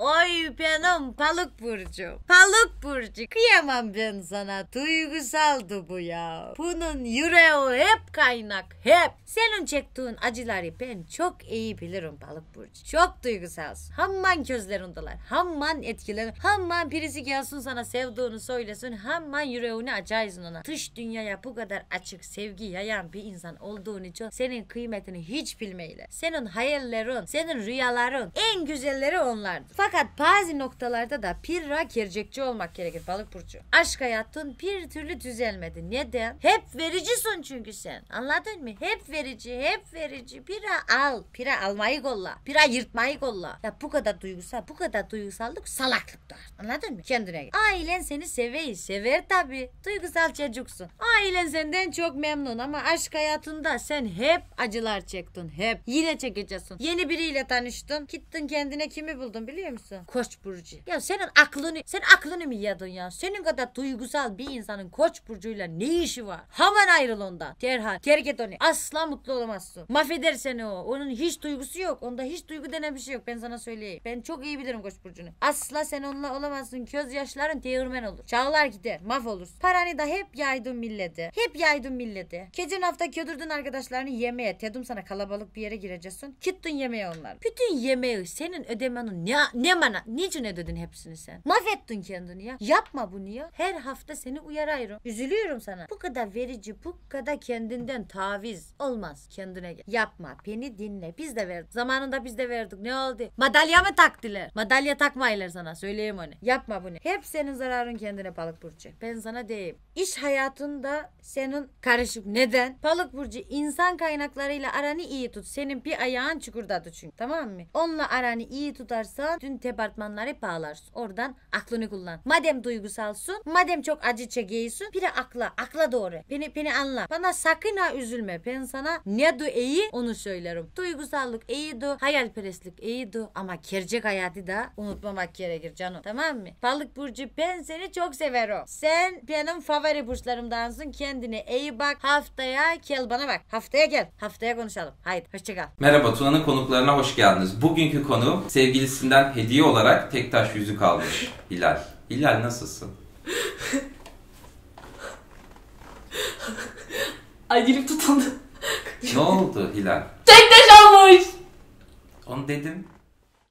Oy benim balık burcu. Balık burcu. Kıyamam ben sana. Duygusaldı bu ya. Bunun yüreği hep kaynak. Hep. Senin çektiğin acıları ben çok iyi bilirim balık burcu. Çok duygusalsın. Hamman gözlerindeler. Hamman etkilerin. Hamman birisi gelsin sana sevdiğini söylesin. Hamman yüreğini açarsın ona. Dış dünyaya bu kadar açık sevgi yayan bir insan olduğun için senin kıymetini hiç bilmeyle. Senin hayallerin, senin rüyaların en güzelleri onlardır. Fakat bazı noktalarda da pirra gerçekçi olmak gerekir balık burcu. Aşk hayatın bir türlü düzelmedi. Neden? Hep vericisin çünkü sen. Anladın mı? Hep verici, hep verici. Pira al. Pira almayı kolla. Pira yırtmayı kolla. Ya bu kadar duygusallık salaklıktır. Anladın mı? Kendine gel. Ailen seni sever tabi. Duygusal çocuksun. Ailen senden çok memnun ama aşk hayatında sen hep acılar çektin. Hep. Yine çekeceksin. Yeni biriyle tanıştın. Gittin kendine kimi buldun biliyor musun? Koç burcu. Ya sen aklını mı yedin ya? Senin kadar duygusal bir insanın Koç burcuyla ne işi var? Hemen ayrıl ondan. Derhal. Terk et onu. Asla mutlu olamazsın. Mahveder seni o. Onun hiç duygusu yok. Onda hiç duygu denen bir şey yok. Ben sana söyleyeyim. Ben çok iyi bilirim Koç burcunu. Asla sen onunla olamazsın. Gözyaşların değirmen olur. Çağlar gider. Mahvolursun. Paranı da hep yaydın millete. Geçen hafta ködürdün arkadaşlarını yemeğe. Dedim sana kalabalık bir yere gireceksin. Gittin yemeğe onlar. Bütün yemeği senin ödemenin ne mana? Niçin ödedin hepsini sen? Mahvettin kendini ya. Yapma bunu ya. Her hafta seni uyarıyorum. Üzülüyorum sana. Bu kadar verici, bu kadar kendinden taviz olmaz. Kendine gel. Yapma. Beni dinle. Biz de verdik. Zamanında biz de verdik. Ne oldu? Madalya mı taktılar? Madalya takmayırlar sana. Söyleyeyim onu. Yapma bunu. Hep senin zararın kendine balık burcu. Ben sana diyeyim. İş hayatında senin karışık. Neden? Balık burcu insan kaynaklarıyla aranı iyi tut. Senin bir ayağın çukurdadır çünkü. Tamam mı? Onunla aranı iyi tutarsan tüm departmanları bağlarsın. Oradan aklını kullan. Madem duygusalsın, madem çok acı çekiyorsun, bir de akla doğru. Beni anla. Bana sakın ha üzülme. Ben sana ne du iyi onu söylerim. Duygusallık iyiydi, hayalperestlik iyiydi ama gerçek hayatı da unutmamak gerekir canım. Tamam mı? Balık burcu ben seni çok severim. Sen benim favori burçlarımdansın. Kendine iyi bak. Haftaya gel bana bak. Haftaya gel. Haftaya konuşalım. Haydi hoşçakal. Merhaba, Tuna'nın konuklarına hoş geldiniz. Bugünkü konu sevgilisinden hediye olarak tek taş yüzük almış Hilal. Hilal nasılsın? Ay dilim tutuldu. Ne oldu Hilal? Tek taş almış. Onu dedim.